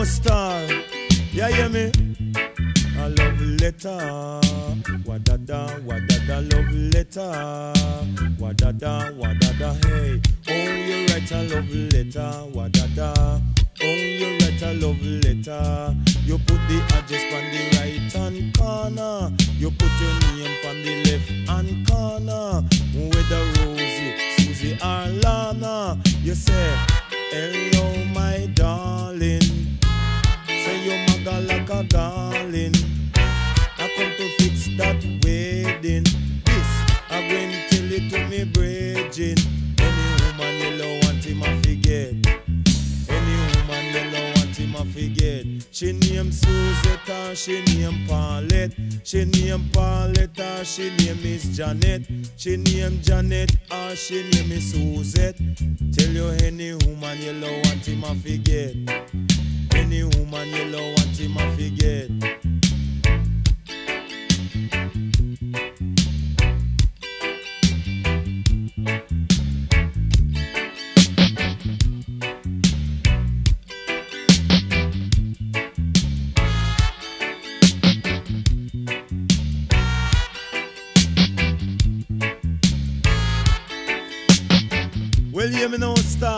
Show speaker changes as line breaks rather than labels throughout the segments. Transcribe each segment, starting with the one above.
star. Yeah, hear me? A love letter. Wadada, wadada, love letter. Wadada, hey. Oh, you write a love letter. Wadada. Oh, you write a love letter. You put the address on the right hand corner. You put your name on the left hand corner. Whether Rosie, Susie or Lana, you say, hello my darling. Say you maga like a darling. I come to fix that wedding. This, I'm going to tell it to me Bridget. Any woman you love want him I forget. Any woman you love want him I forget. She name Suzette, she name Paulette. She name Paulette, she name is Janet. She name Janet, she name is Suzette. Tell you any woman you love want him I forget. Any woman you love want him I forget. Well, hear me now, star,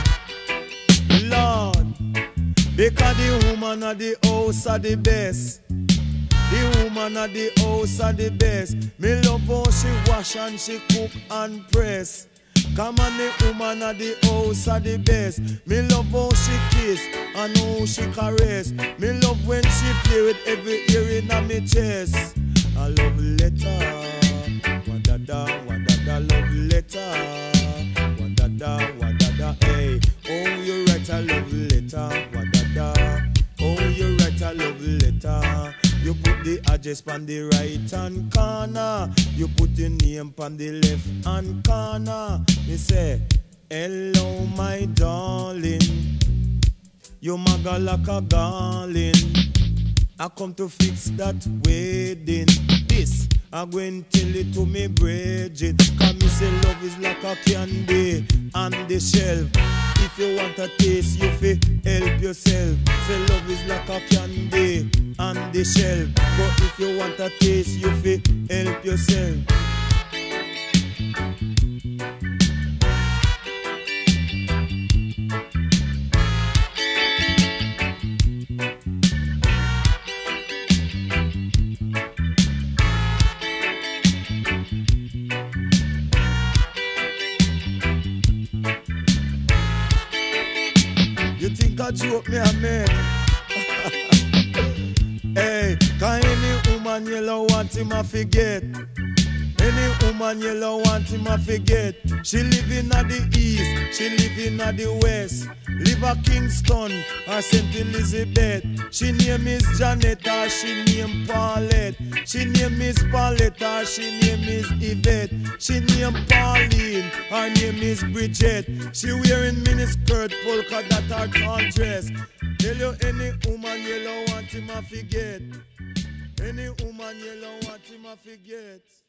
Lord, because the woman at the house are the best. The woman at the house are the best. Me love how she wash and she cook and press. Come on, the woman at the house are the best. Me love how she kiss and how she caress. Me love when she play with every ear in me chest. I love letter, wadada, wadada, love letter. Wadada, hey. Oh, you write a love letter. Wadada. Oh, you write a love letter. You put the address on the right hand corner. You put your name on the left hand corner. You say, hello my darling. You maga like a darling. I come to fix that wedding. This, I'm going to tell it to me Bridget. Cause me say love is like a candy on the shelf. If you want a taste, you fi help yourself. Say love is like a candy on the shelf. But if you want a taste, you fi help yourself. You think I joke me a make? Hey, cause any woman you love want him I forget. Any woman you love want him I forget. She live in the east, she live in the west. Live at Kingston or St. Elizabeth. She name is Janet or she name Paulette. She name is Paulette or she name is Yvette. She name Pauline, her name is Bridget. She wearing miniskirt, polka dot or tall dress. Tell you any woman you love want him I forget. Any woman you love want him I forget.